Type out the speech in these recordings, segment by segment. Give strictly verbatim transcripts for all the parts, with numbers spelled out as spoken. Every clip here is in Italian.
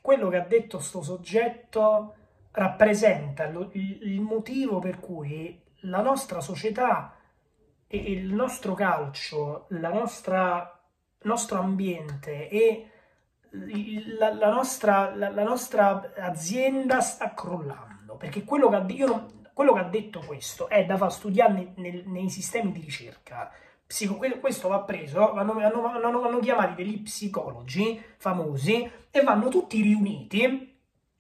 quello che ha detto sto soggetto rappresenta lo, il, il motivo per cui la nostra società e il nostro calcio, la nostra, il nostro ambiente e la, la, nostra, la, la nostra azienda sta crollando. Perché quello che ha, io non, quello che ha detto questo è da far studiare nei, nei, nei sistemi di ricerca. Psico, questo va preso, hanno, hanno, hanno, hanno chiamati degli psicologi famosi e vanno tutti riuniti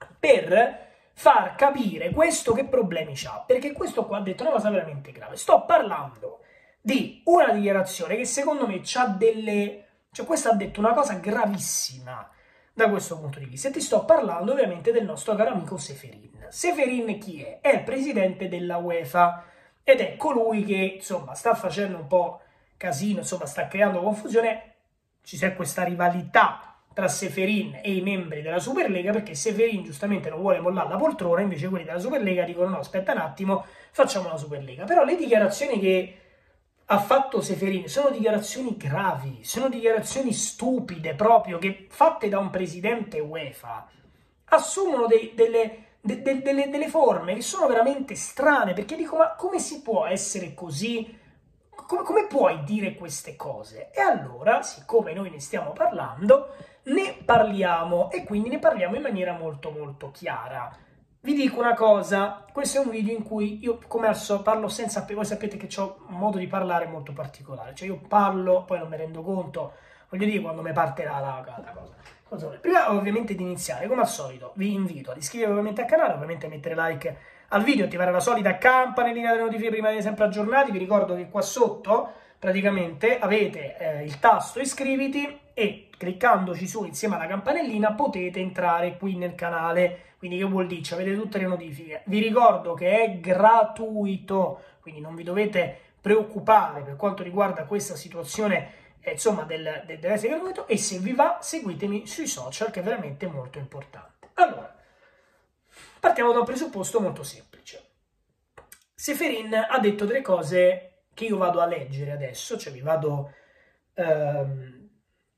per far capire questo che problemi c'ha, perché questo qua ha detto una cosa veramente grave. Sto parlando di una dichiarazione che secondo me c'ha delle... cioè questo ha detto una cosa gravissima da questo punto di vista, e ti sto parlando ovviamente del nostro caro amico Ceferin. Ceferin chi è? È il presidente della UEFA ed è colui che, insomma, sta facendo un po' casino, insomma, sta creando confusione. Ci c'è questa rivalità tra Ceferin e i membri della Superlega, perché Ceferin giustamente non vuole mollare la poltrona, invece quelli della Superlega dicono no, aspetta un attimo, facciamo la Superlega. Però le dichiarazioni che ha fatto Ceferin sono dichiarazioni gravi, sono dichiarazioni stupide proprio, che fatte da un presidente UEFA assumono dei, delle, de, de, delle, delle forme che sono veramente strane, perché dico, ma come si può essere così? Come, come puoi dire queste cose? E allora, siccome noi ne stiamo parlando, ne parliamo, e quindi ne parliamo in maniera molto molto chiara. Vi dico una cosa, questo è un video in cui io, come al solito, parlo senza... Voi sapete che ho un modo di parlare molto particolare, cioè io parlo, poi non mi rendo conto, voglio dire, quando mi parte la, la, la cosa. Prima ovviamente di iniziare, come al solito, vi invito ad iscrivervi ovviamente al canale, ovviamente a mettere like al video, attivare la solita campanellina delle notifiche prima di essere sempre aggiornati. Vi ricordo che qua sotto praticamente avete eh, il tasto iscriviti e cliccandoci su insieme alla campanellina potete entrare qui nel canale. Quindi che vuol dire? Avete tutte le notifiche. Vi ricordo che è gratuito, quindi non vi dovete preoccupare per quanto riguarda questa situazione, eh, insomma, del, del, dell'essere gratuito, e se vi va seguitemi sui social, che è veramente molto importante. Allora, partiamo da un presupposto molto semplice. Ceferin ha detto delle cose che io vado a leggere adesso, cioè vi vado... Ehm,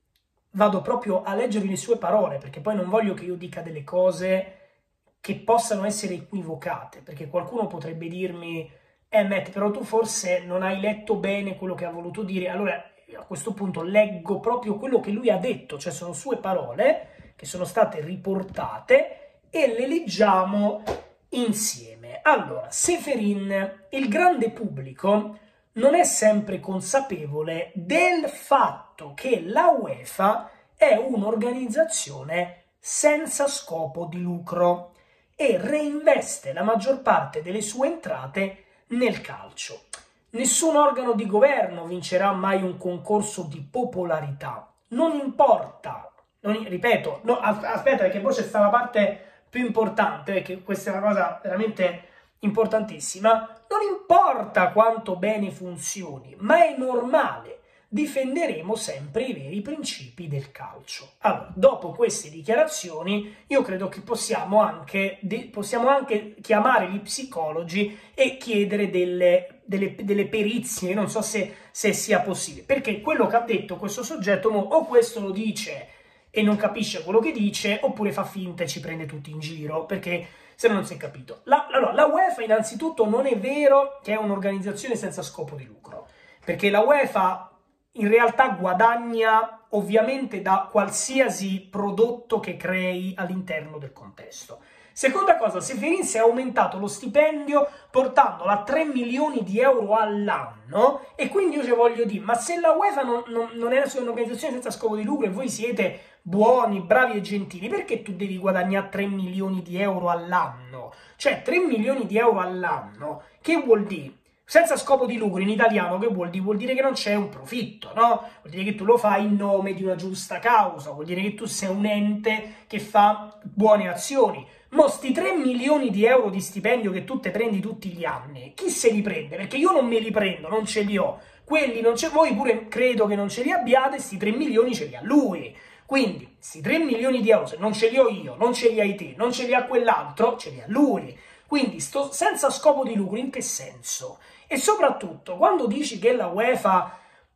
vado proprio a leggere le sue parole, perché poi non voglio che io dica delle cose che possano essere equivocate, perché qualcuno potrebbe dirmi eh Matt, però tu forse non hai letto bene quello che ha voluto dire. Allora a questo punto leggo proprio quello che lui ha detto, cioè sono sue parole che sono state riportate e le leggiamo insieme. Allora, Ceferin, il grande pubblico non è sempre consapevole del fatto che la UEFA è un'organizzazione senza scopo di lucro e reinveste la maggior parte delle sue entrate nel calcio. Nessun organo di governo vincerà mai un concorso di popolarità. Non importa, non, ripeto, no, aspetta, perché poi c'è stata la parte più importante, perché questa è una cosa veramente importantissima. Non importa quanto bene funzioni, ma è normale. Difenderemo sempre i veri principi del calcio. Allora, dopo queste dichiarazioni, io credo che possiamo anche, possiamo anche chiamare gli psicologi e chiedere delle, delle, delle perizie. Non so se, se sia possibile, perché quello che ha detto questo soggetto, o questo lo dice e non capisce quello che dice, oppure fa finta e ci prende tutti in giro, perché se no non si è capito. La, allora, la UEFA innanzitutto non è vero che è un'organizzazione senza scopo di lucro, perché la UEFA in realtà guadagna ovviamente da qualsiasi prodotto che crei all'interno del contesto. Seconda cosa, Ceferin si è aumentato lo stipendio portandolo a tre milioni di euro all'anno, e quindi io ci voglio dire, ma se la UEFA non, non, non è un'organizzazione senza scopo di lucro e voi siete buoni, bravi e gentili, perché tu devi guadagnare tre milioni di euro all'anno? Cioè tre milioni di euro all'anno, che vuol dire? Senza scopo di lucro in italiano che vuol dire? Vuol dire che non c'è un profitto, no? Vuol dire che tu lo fai in nome di una giusta causa, vuol dire che tu sei un ente che fa buone azioni. Mo sti tre milioni di euro di stipendio che tu te prendi tutti gli anni, chi se li prende? Perché io non me li prendo, non ce li ho. Quelli non ce... Voi pure credo che non ce li abbiate, sti tre milioni ce li ha lui. Quindi, sti tre milioni di euro, se non ce li ho io, non ce li hai te, non ce li ha quell'altro, ce li ha lui. Quindi, sto senza scopo di lucro, in che senso? E soprattutto, quando dici che la UEFA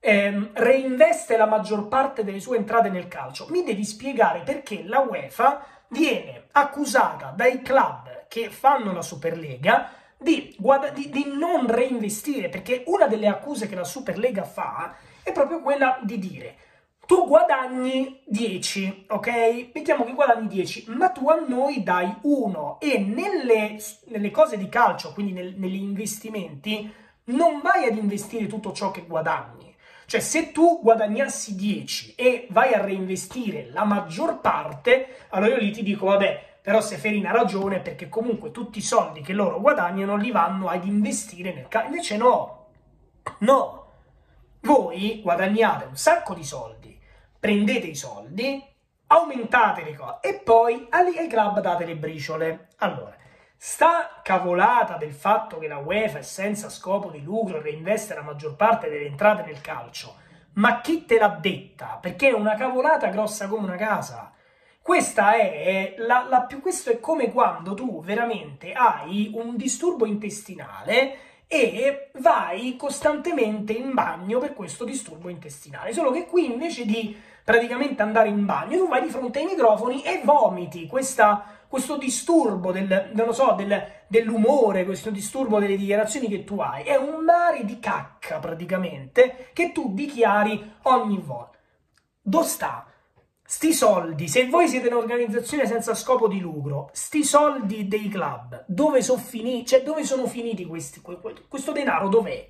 ehm, reinveste la maggior parte delle sue entrate nel calcio. Mi devi spiegare perché la UEFA viene accusata dai club che fanno la Superlega di, di, di non reinvestire, perché una delle accuse che la Superlega fa è proprio quella di dire: tu guadagni dieci, ok? Mettiamo che guadagni dieci, ma tu a noi dai uno, e nelle, nelle cose di calcio, quindi nel, negli investimenti, non vai ad investire tutto ciò che guadagni. Cioè, se tu guadagnassi dieci e vai a reinvestire la maggior parte, allora io lì ti dico, vabbè, però Seferin ha ragione, perché comunque tutti i soldi che loro guadagnano li vanno ad investire nel calcio. Invece no, no. Voi guadagnate un sacco di soldi, prendete i soldi, aumentate le cose e poi ai club date le briciole. Allora, sta cavolata del fatto che la UEFA è senza scopo di lucro e reinveste la maggior parte delle entrate nel calcio, ma chi te l'ha detta? Perché è una cavolata grossa come una casa. Questa è la, la più, questo è come quando tu veramente hai un disturbo intestinale e vai costantemente in bagno per questo disturbo intestinale, solo che qui invece di praticamente andare in bagno tu vai di fronte ai microfoni e vomiti questa, questo disturbo del, non lo so, del, dell'umore, questo disturbo delle dichiarazioni che tu hai. È un mare di cacca praticamente che tu dichiari ogni volta. Dove sta? Sti soldi, se voi siete un'organizzazione senza scopo di lucro, sti soldi dei club, dove sono finiti? Cioè, dove sono finiti questi? Questo denaro dov'è?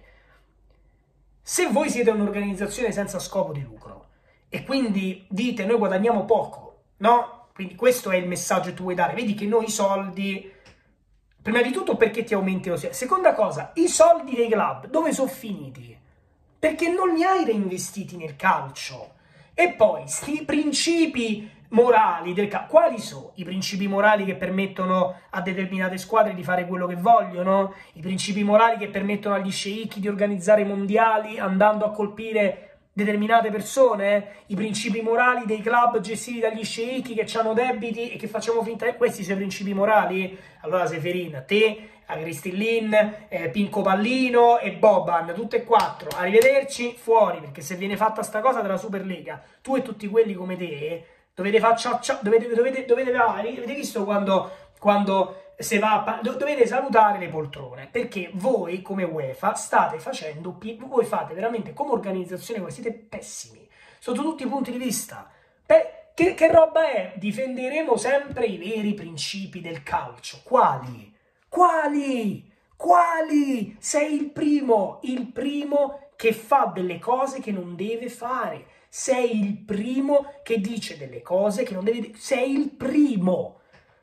Se voi siete un'organizzazione senza scopo di lucro e quindi dite noi guadagniamo poco, no? Quindi questo è il messaggio che tu vuoi dare. Vedi che noi i soldi, prima di tutto perché ti aumenti lo stesso. Seconda cosa, i soldi dei club dove sono finiti? Perché non li hai reinvestiti nel calcio. E poi, sti principi morali del calcio, quali sono i principi morali che permettono a determinate squadre di fare quello che vogliono? I principi morali che permettono agli sceicchi di organizzare i mondiali andando a colpire determinate persone? I principi morali dei club gestiti dagli sceicchi che hanno debiti e che facciamo finta che questi siano i principi morali? Allora Seferin, te, Cristillin, eh, Pinco Pallino e Boban, tutte e quattro, arrivederci, fuori, perché se viene fatta sta cosa della Superlega, tu e tutti quelli come te dovete fare ciao ciao, dovete, dovete, dovete, avete visto quando, quando se va, dovete salutare le poltrone, perché voi come UEFA state facendo, voi fate veramente come organizzazione, voi siete pessimi, sotto tutti i punti di vista. Pe che, che roba è? Difenderemo sempre i veri principi del calcio. Quali? Quali? Quali? Sei il primo, il primo che fa delle cose che non deve fare. Sei il primo che dice delle cose che non deve... Sei il primo.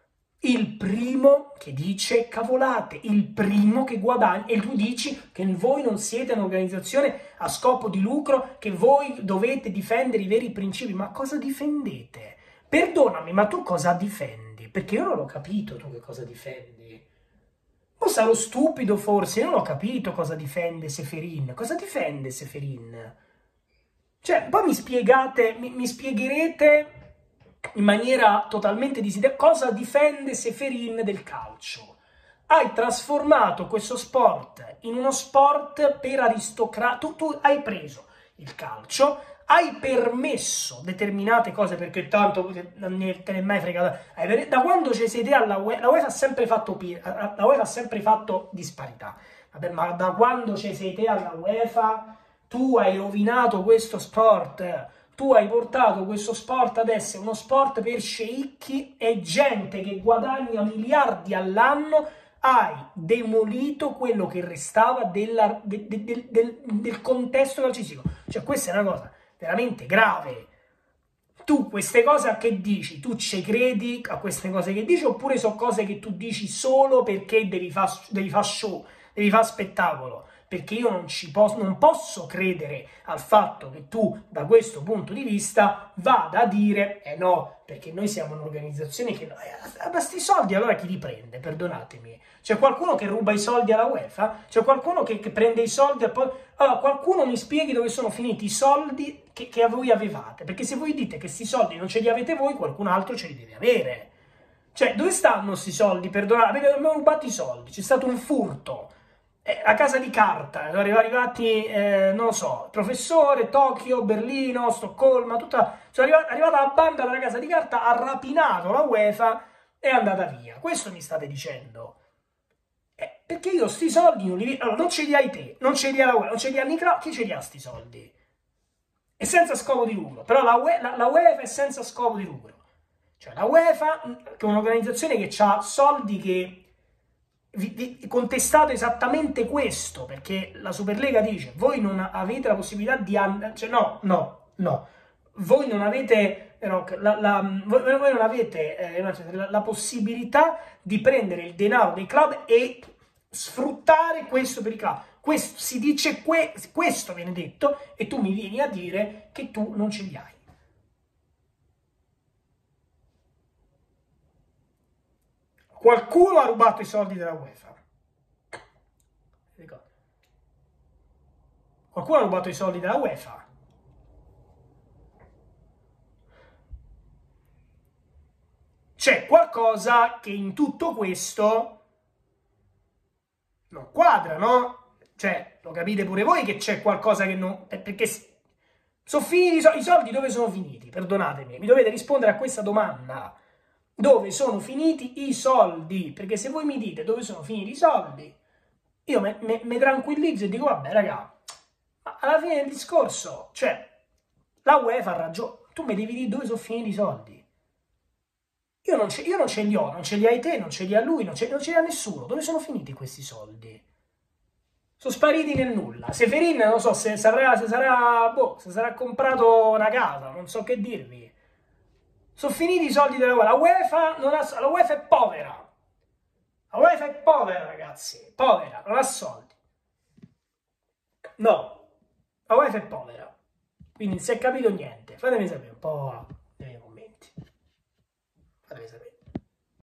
Il primo che dice cavolate. Il primo che guadagna. E tu dici che voi non siete un'organizzazione a scopo di lucro, che voi dovete difendere i veri principi. Ma cosa difendete? Perdonami, ma tu cosa difendi? Perché io non ho capito tu che cosa difendi. O sarò stupido forse, non ho capito cosa difende Seferin. Cosa difende Seferin? Cioè, poi mi spiegate, mi, mi spiegherete in maniera totalmente disidera cosa difende Seferin del calcio. Hai trasformato questo sport in uno sport per aristocrati. Tu, tu hai preso il calcio, hai permesso determinate cose, perché tanto non te ne è mai fregato. Da quando ci siete alla UEFA, la UEFA ha sempre fatto, la UEFA ha sempre fatto disparità. Vabbè, ma da quando ci siete alla UEFA, tu hai rovinato questo sport. Tu hai portato questo sport ad essere uno sport per sceicchi e gente che guadagna miliardi all'anno. Hai demolito quello che restava della, de, de, de, del, del contesto calcistico. Cioè, questa è una cosa veramente grave. Tu queste cose a che dici? Tu ci credi a queste cose che dici, oppure sono cose che tu dici solo perché devi fare devi fa show, devi fare spettacolo? Perché io non, ci posso, non posso credere al fatto che tu, da questo punto di vista, vada a dire eh no, perché noi siamo un'organizzazione che... Eh, basti soldi, allora chi li prende? Perdonatemi. C'è qualcuno che ruba i soldi alla UEFA? C'è qualcuno che, che prende i soldi e poi... Allora, qualcuno mi spieghi dove sono finiti i soldi che, che voi avevate. Perché se voi dite che questi soldi non ce li avete voi, qualcun altro ce li deve avere. Cioè, dove stanno questi soldi? Perdonate, abbiamo rubato i soldi, c'è stato un furto. eh, a casa di carta, sono arrivati, eh, non lo so, professore, Tokyo, Berlino, Stoccolma, tutta, sono arrivata, arrivata la banda della casa di carta, ha rapinato la UEFA e è andata via. Questo mi state dicendo. Eh, perché io sti soldi non li... Allora, non ce li hai te, non ce li ha la UEFA, non ce li ha Nicra, chi ce li ha sti soldi? È senza scopo di lucro, però la, UE, la, la UEFA è senza scopo di lucro. Cioè la UEFA, che è un'organizzazione che ha soldi che... Vi, vi, contestato esattamente questo, perché la Superlega dice voi non avete la possibilità di... Cioè no, no, no. Voi non avete... La, la, voi, voi non avete eh, la, la possibilità di prendere il denaro dei club e sfruttare questo per i club. Questo, si dice que, questo viene detto e tu mi vieni a dire che tu non ce li hai. Qualcuno ha rubato i soldi della UEFA. Qualcuno ha rubato i soldi della UEFA. C'è qualcosa che in tutto questo non quadra, no? Cioè, lo capite pure voi che c'è qualcosa che non... Perché sono finiti i soldi, dove sono finiti? Perdonatemi, mi dovete rispondere a questa domanda. Dove sono finiti i soldi? Perché se voi mi dite dove sono finiti i soldi, io mi tranquillizzo e dico, vabbè, raga, ma alla fine del discorso, cioè, la UEFA ha ragione. Tu mi devi dire dove sono finiti i soldi. Io non, io non ce li ho, non ce li hai te, non ce li ha lui, non ce, non ce li ha nessuno. Dove sono finiti questi soldi? Sono spariti nel nulla. Seferin, non so, se sarà, se sarà, boh, se sarà comprato una casa, non so che dirvi. Sono finiti i soldi della UEFA. La UEFA, non ha, la UEFA è povera. La UEFA è povera, ragazzi. Povera, non ha soldi. No, la UEFA è povera. Quindi non si è capito niente. Fatemi sapere un po' nei commenti. Fatemi sapere.